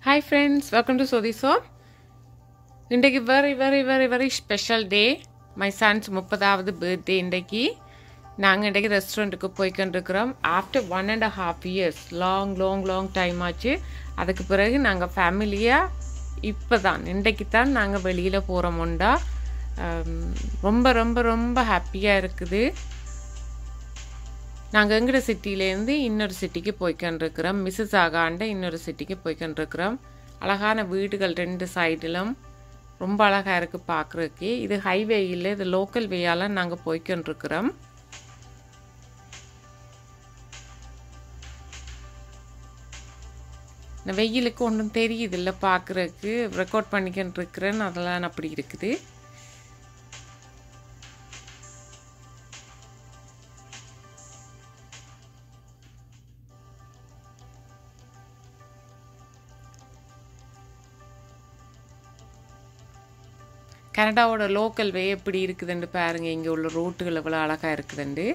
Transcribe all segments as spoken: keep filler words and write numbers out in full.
Hi friends, welcome to Sothi So. Indaki very very very very special day. My son's முப்பதாவது birthday indaki. நாங்க indaki restaurant க்கு போய்க்கொண்டிருக்கிறோம். After one and a half years, long long long time ஆச்சு. அதுக்கு பிறகு நாங்க ஃபேமிலியா இப்பதான் indaki தான் நாங்க வெளியில போறோம்டா. ரொம்ப ரொம்ப ரொம்ப ஹாப்பியா இருக்குது. நாங்கள் எங்கட சிட்டிலேருந்து இன்னொரு சிட்டிக்கு போய்க்கொண்டிருக்கிறோம். மிஸ்ஸஸ் ஆகாண்ட இன்னொரு சிட்டிக்கு போய்க்கொண்டிருக்கிறோம். அழகான வீடுகள் ரெண்டு சைடிலும் ரொம்ப அழகாக இருக்குது பார்க்குறதுக்கு. இது ஹைவே இல்லை, இது லோக்கல் வேயால் நாங்கள் போய்க்கொண்டிருக்கிறோம். இந்த வெயிலுக்கு ஒன்றும் தெரியுது இல்லை பார்க்குறதுக்கு. ரெக்கார்ட் பண்ணிக்கிட்டு இருக்கிறேன்னு அதெல்லாம் அப்படி இருக்குது. கனடாவோட லோக்கல் வே எப்படி இருக்குதுன்னு பாருங்க. இங்கே உள்ள ரோட்டுகள் எவ்வளோ அழகாக இருக்குதுண்டு.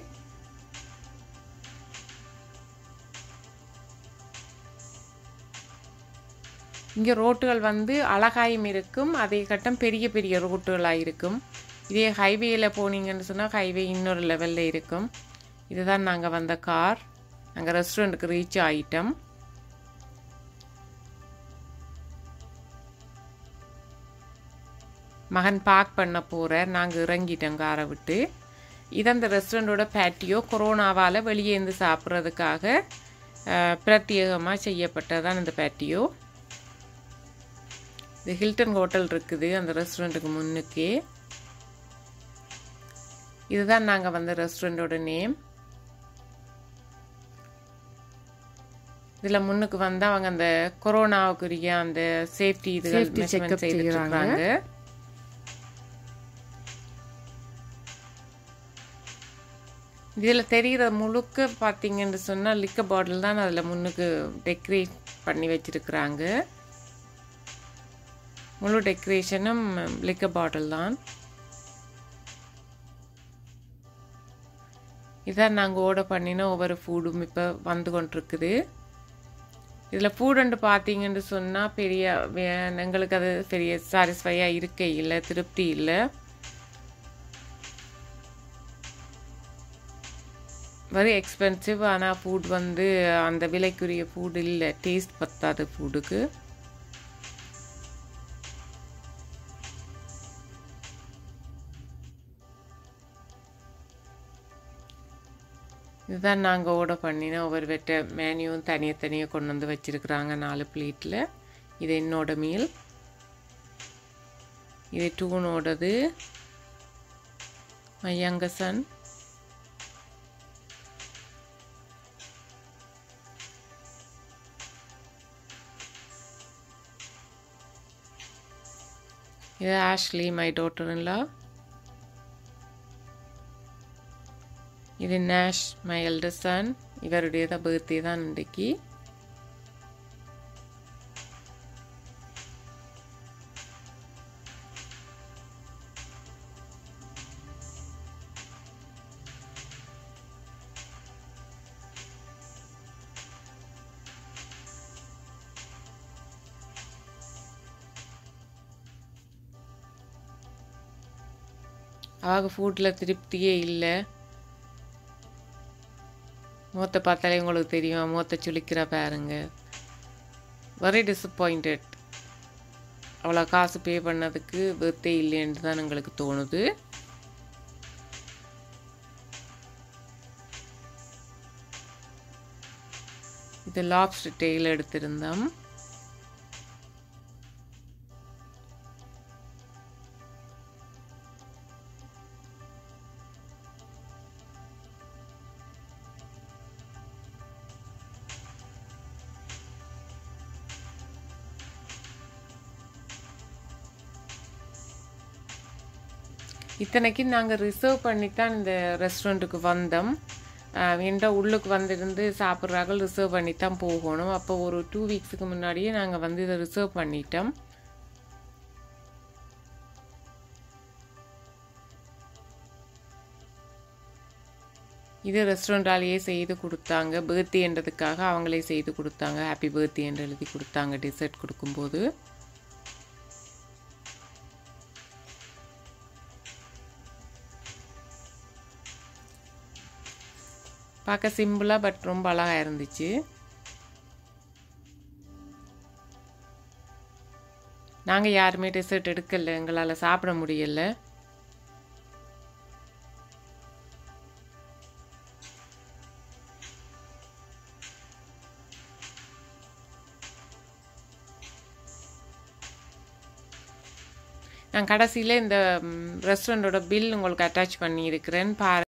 இங்கே ரோட்டுகள் வந்து அழகாயும் இருக்கும், அதே கட்டம் பெரிய பெரிய ரோட்டுகளாக இருக்கும். இதே ஹைவேயில் போனீங்கன்னு சொன்னால் ஹைவே இன்னொரு லெவலில் இருக்கும். இதுதான் நாங்கள் வந்த கார். நாங்கள் ரெஸ்டாரண்ட்டுக்கு ரீச் ஆகிட்டோம். மகன் பார்க் பண்ண போகிறார். நாங்கள் இறங்கிட்டோம் காரை விட்டு. இது அந்த ரெஸ்டாரண்ட்டோட பேட்டியோ. கொரோனாவால் வெளியே இருந்து சாப்பிட்றதுக்காக பிரத்யேகமாக செய்யப்பட்டதான் இந்த பேட்டியோ. இது ஹில்டன் ஹோட்டல் இருக்குது அந்த ரெஸ்டாரண்ட்டுக்கு முன்னுக்கே. இதுதான் நாங்கள் வந்த ரெஸ்டாரண்ட்டோட நேம். இதில் முன்னுக்கு வந்து அவங்க அந்த கொரோனாவுக்குரிய அந்த சேஃப்டி இதுகள் மெஷர்மெண்ட் செய்திருக்கிறாங்க. இதில் தெரிகிற முழுக்க பார்த்தீங்கன்னு சொன்னால் லிக்கர் பாட்டில் தான் அதில் முன்னுக்கு டெக்கரேட் பண்ணி வச்சுருக்குறாங்க. முழு டெக்கரேஷனும் லிக்கர் பாட்டில் தான். இதான் நாங்கள் ஆர்டர் பண்ணின ஒவ்வொரு ஃபுட்டும் இப்போ வந்து கொண்டிருக்குது. இதில் ஃபுட்டுன்னு பார்த்தீங்கன்னு சொன்னால் பெரிய எங்களுக்கு அது பெரிய சாட்டிஸ்ஃபையாக இருக்க இல்லை, திருப்தி இல்லை. Very expensive. ஆனால் ஃபுட் வந்து அந்த விலைக்குரிய ஃபுட் இல்லை, டேஸ்ட் பத்தாது ஃபுட்டுக்கு. இதுதான் நாங்கள் ஆர்டர் பண்ணினோம். ஒவ்வொரு வெட்ட மேனியும் தனியாக தனியாக கொண்டு வந்து வச்சுருக்குறாங்க நாலு பிளேட்டில். இது என்னோட மீல். இது டூனோடது. My younger son. இது Ashley, my daughter in law. இது நேஷ், மை எல்டர் சன். இவருடைய தான் பர்த்டே தான் இன்றைக்கு. அவங்க ஃபுட்டில் திருப்தியே இல்லை. மூத்த பார்த்தாலே உங்களுக்கு தெரியும், மூத்த சுளிக்கிற பாருங்க. Very disappointed. அவ்வளோ காசு பே பண்ணதுக்கு பர்த்டே இல்லைன்னு தான் எங்களுக்கு தோணுது. இது லாப்ஸ்டர் டெயில் எடுத்திருந்தோம். இத்தனைக்கு நாங்கள் ரிசர்வ் பண்ணித்தான் இந்த ரெஸ்டாரண்ட்டுக்கு வந்தோம். என்ற உள்ளுக்கு வந்திருந்து சாப்பிட்றாங்க, ரிசர்வ் பண்ணித்தான் போகணும். அப்போ ஒரு டூ வீக்ஸுக்கு முன்னாடியே நாங்கள் வந்து இதை ரிசர்வ் பண்ணிட்டோம். இது ரெஸ்டாரண்டாலேயே செய்து கொடுத்தாங்க, பர்த்டேன்றதுக்காக அவங்களே செய்து கொடுத்தாங்க. ஹாப்பி பர்த்டே என்று எழுதி கொடுத்தாங்க டெசர்ட் கொடுக்கும்போது. பார்க்க சிம்பிளாக பட் ரொம்ப அழகாக இருந்துச்சு. நாங்கள் யாருமே டெசர்ட் எடுக்கலை, எங்களால் சாப்பிட முடியலை. நான் கடைசியில் இந்த ரெஸ்டாரண்ட்டோட பில் உங்களுக்கு அட்டாச் பண்ணியிருக்கிறேன் பாரு.